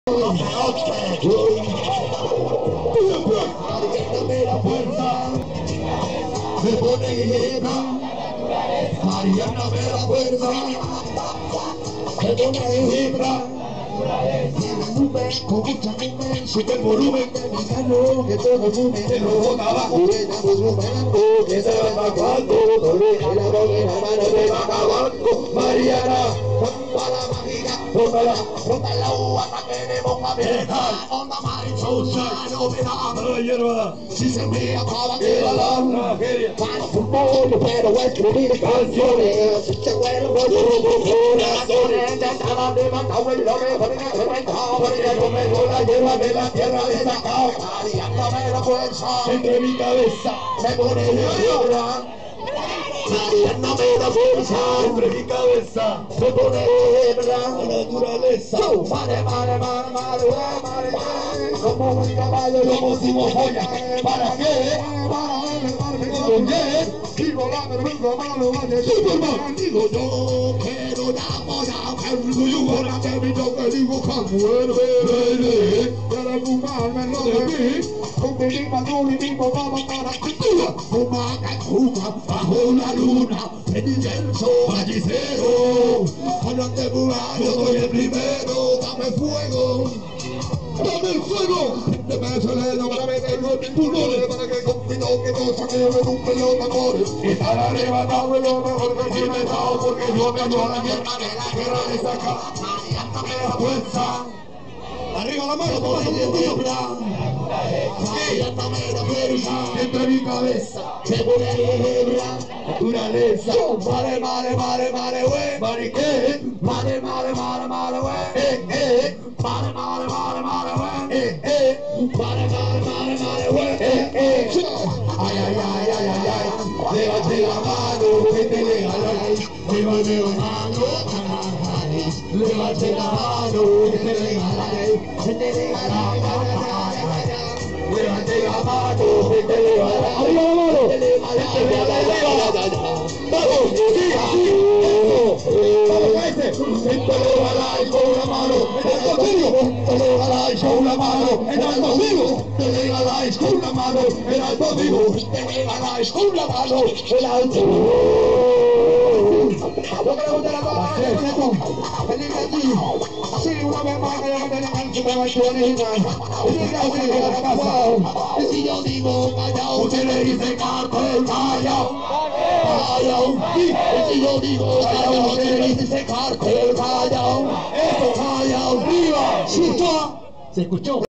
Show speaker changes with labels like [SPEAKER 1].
[SPEAKER 1] Mariana la fuerza, me pone guerra. Mariana me la fuerza, me pone guerra. Con mucha volumen, super volumen de mi carro, que todo el mundo me lo bota abajo. Estamos rumando, que se va evacuando, doble la boca y la mano se va acabando. Mariana, rompa la mágica, rota la uva hasta que me ponga vieja. Onda marichosa, no me da la hierba. Si se me acaba que la tragedia. Para fútbol, pero escribir canciones. Si te vuelvo con corazones, te estaba levantado el nombre, porque yo me doy la hierba de la tierra de sacao. Mariándome la fuerza entre mi cabeza, me pone hebra. Mariándome la fuerza entre mi cabeza, me pone hebra. La naturaleza. Mare, como un caballo, como si joya. ¿Para qué? Y volando el mundo malo, Superman. Digo yo, quiero la yo voy a hacer mi toque, digo que para fumarme no de mí, con mi misma luna y mismo vamos para cultura. Fuma, bajo la luna, universo gallicero. Adelante, yo soy el primero, dame fuego. ¡Dame el fuego! ¡Dame el sereno para meterlo en mis pulmones! Para que con mi toque no saquemos un pelota amores. Y para arrebatarme lo mejor que sí me he dado, porque yo me echo la mierda de la guerra de sacar. Mariándome la fuerza. Arriba la mano, todos los días. Mariándome la fuerza. Entre mi cabeza, se pone hebra. Naturaleza. Mare, wey. Mare, ¿qué? Mare, wey. Mare, wey. Ay, levante la mano, que te regaláis. Levante la mano, levante la mano, que te regaláis. Que te regaláis. Levante la mano, que te regaláis. Arriba la mano, que te regaláis. Vamos, sí, así. Vamos, cállate. Que te regaláis con la mano. Te regaláis con la mano. En alto vivo. Te regaláis con la mano. En alto vivo. Te regaláis con la mano. En alto yo creo que la va a hacer esto. Feliz aquí. Así una vez más que yo me tenga en su versión original. Y así que la casa. Y si yo digo callao, usted le dice cartel, callao. Callao. Y si yo digo callao, usted le dice cartel, callao. Eso, callao. ¡Viva! ¿Se escuchó?